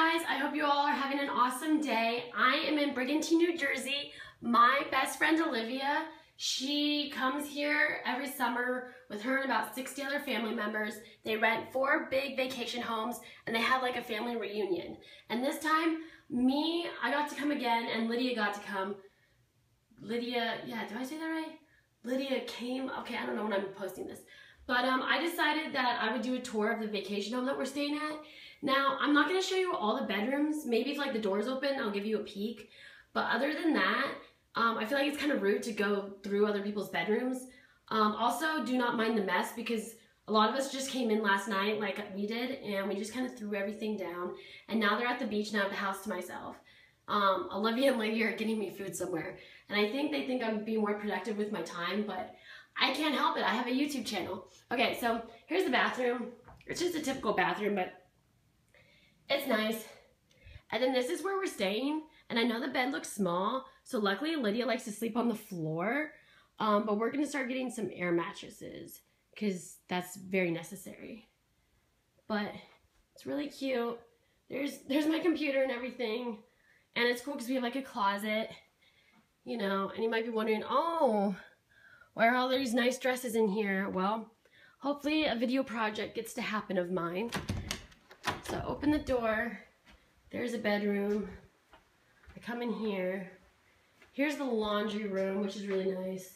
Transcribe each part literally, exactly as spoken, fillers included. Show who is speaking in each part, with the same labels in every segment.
Speaker 1: guys, I hope you all are having an awesome day. I am in Brigantine, New Jersey. My best friend Olivia, she comes here every summer with her and about sixty other family members. They rent four big vacation homes and they have like a family reunion. And this time, me, I got to come again and Lydia got to come. Lydia, yeah, do I say that right? Lydia came, okay, I don't know when I'm posting this. But um, I decided that I would do a tour of the vacation home that we're staying at. Now, I'm not going to show you all the bedrooms. Maybe if like the door's open, I'll give you a peek. But other than that, um, I feel like it's kind of rude to go through other people's bedrooms. Um, also, do not mind the mess because a lot of us just came in last night like we did and we just kind of threw everything down. And now they're at the beach and I have the house to myself. Um, Olivia and Lydia are getting me food somewhere. And I think they think I'm being more productive with my time, but I can't help it. I have a YouTube channel. Okay, so here's the bathroom. It's just a typical bathroom, but it's nice. And then this is where we're staying. And I know the bed looks small, so luckily Lydia likes to sleep on the floor. Um, but we're gonna start getting some air mattresses because that's very necessary. But it's really cute. There's, there's my computer and everything. And it's cool because we have like a closet, you know, and you might be wondering, oh, why are all these nice dresses in here? Well, hopefully a video project gets to happen of mine. So open the door, there's a bedroom. I come in here. Here's the laundry room, which is really nice.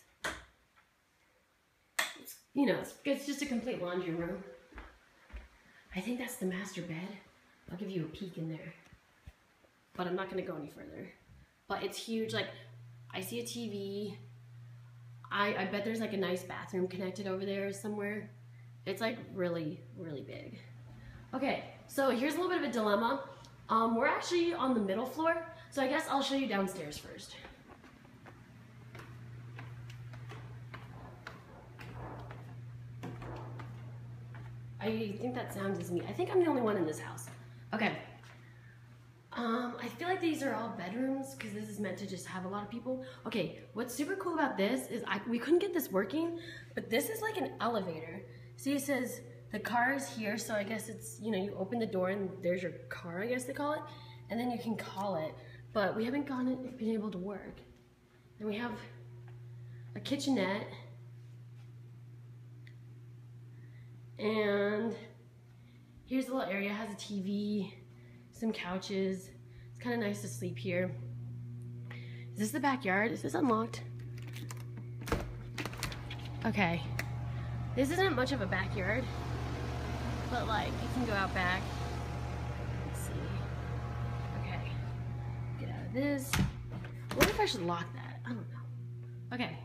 Speaker 1: It's, you know, it's, it's just a complete laundry room. I think that's the master bed. I'll give you a peek in there. But I'm not gonna go any further. But it's huge, like, I see a T V. I, I bet there's like a nice bathroom connected over there somewhere. It's like really, really big. Okay, so here's a little bit of a dilemma. Um, we're actually on the middle floor, so I guess I'll show you downstairs first. I think that sound is me. I think I'm the only one in this house. Okay. Um, I feel like these are all bedrooms because this is meant to just have a lot of people. Okay, what's super cool about this is I, we couldn't get this working, but this is like an elevator. See, it says the car is here, so I guess it's, you know, you open the door and there's your car, I guess they call it, and then you can call it, but we haven't gotten it, been able to work. And we have a kitchenette, and here's a little area, it has a T V, some couches. It's kind of nice to sleep here. Is this the backyard? Is this unlocked? Okay. This isn't much of a backyard, but like you can go out back. Let's see. Okay. Get out of this. What if I should lock that? I don't know. Okay.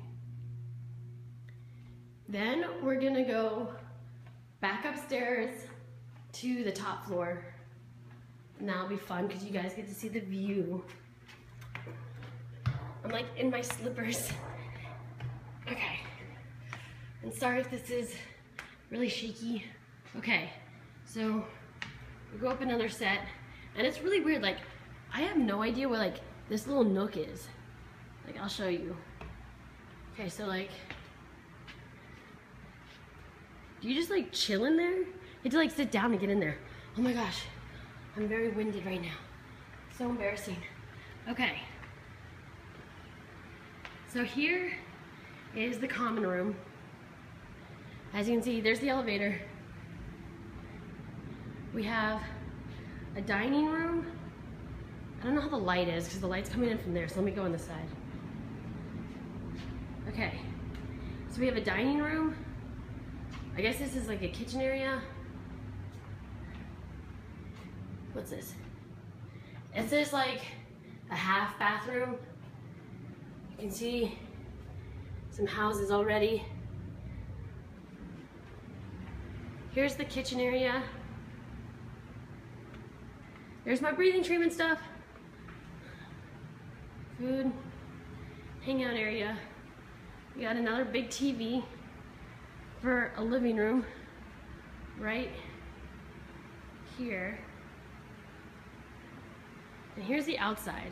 Speaker 1: Then we're gonna go back upstairs to the top floor. And that'll be fun because you guys get to see the view. I'm like in my slippers. Okay. And sorry if this is really shaky. Okay, so we go up another set. And it's really weird, like, I have no idea what like this little nook is. Like, I'll show you. Okay, so like, do you just like chill in there? You have to like sit down to get in there. Oh my gosh. I'm very winded right now. So embarrassing. Okay. So here is the common room. As you can see, there's the elevator. We have a dining room. I don't know how the light is because the light's coming in from there, so let me go on the side. Okay. So we have a dining room. I guess this is like a kitchen area. What's this? Is this like a half bathroom? You can see some houses already. Here's the kitchen area. There's my breathing treatment stuff. Food, hangout area. We got another big T V for a living room right here. And here's the outside.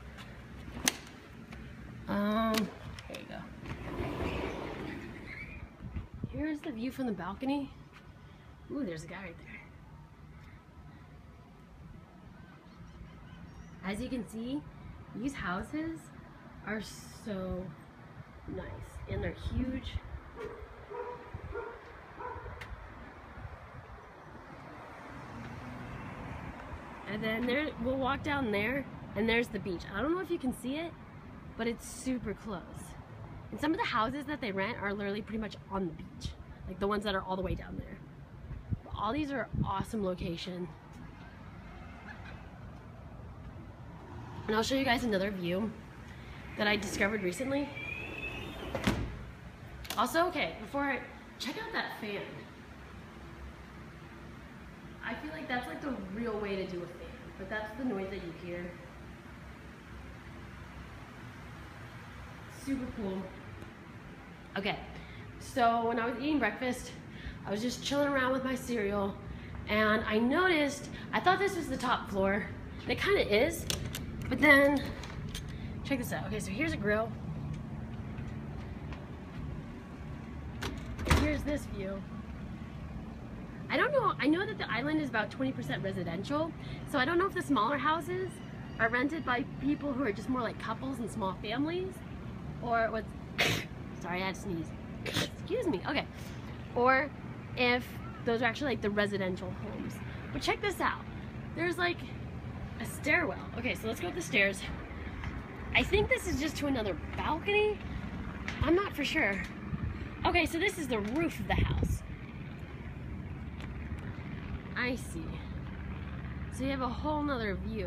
Speaker 1: Um, here you go. Here's the view from the balcony. Ooh, there's a guy right there. As you can see, these houses are so nice and they're huge. And then there, we'll walk down there and there's the beach. I don't know if you can see it, but it's super close. And some of the houses that they rent are literally pretty much on the beach. Like the ones that are all the way down there. But all these are awesome locations. And I'll show you guys another view that I discovered recently. Also, okay, before I, check out that fan. I feel like that's like the real way to do a fan, but that's the noise that you hear. Super cool. Okay, so when I was eating breakfast, I was just chilling around with my cereal, and I noticed, I thought this was the top floor, and it kind of is, but then, check this out. Okay, so here's a grill. And here's this view. I don't know, I know that the island is about twenty percent residential, so I don't know if the smaller houses are rented by people who are just more like couples and small families, or what's, sorry, I had to sneeze. Excuse me, okay. Or if those are actually like the residential homes. But check this out. There's like a stairwell. Okay, so let's go up the stairs. I think this is just to another balcony. I'm not for sure. Okay, so this is the roof of the house. I see. So you have a whole nother view.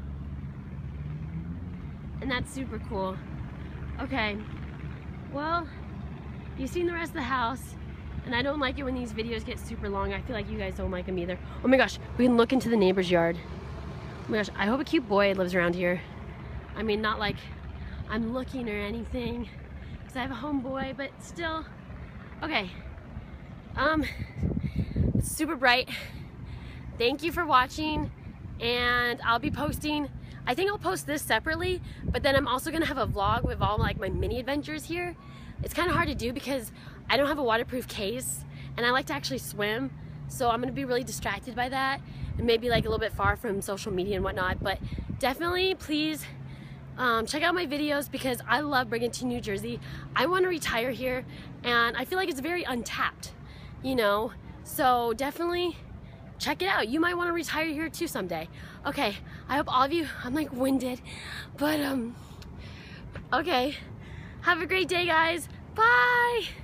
Speaker 1: And that's super cool. Okay, well, you've seen the rest of the house, and I don't like it when these videos get super long. I feel like you guys don't like them either. Oh my gosh, we can look into the neighbor's yard. Oh my gosh, I hope a cute boy lives around here. I mean, not like I'm looking or anything, because I have a homeboy, but still. Okay, um, it's super bright. Thank you for watching, and I'll be posting, I think I'll post this separately, but then I'm also gonna have a vlog with all like my mini adventures here. It's kind of hard to do because I don't have a waterproof case, and I like to actually swim, so I'm gonna be really distracted by that, and maybe like a little bit far from social media and whatnot. But definitely please um, check out my videos, because I love Brigantine, New Jersey. I want to retire here, and I feel like it's very untapped, you know, so definitely check it out. You might want to retire here too someday. Okay, I hope all of you, I'm like winded, but um, okay. Have a great day, guys. Bye.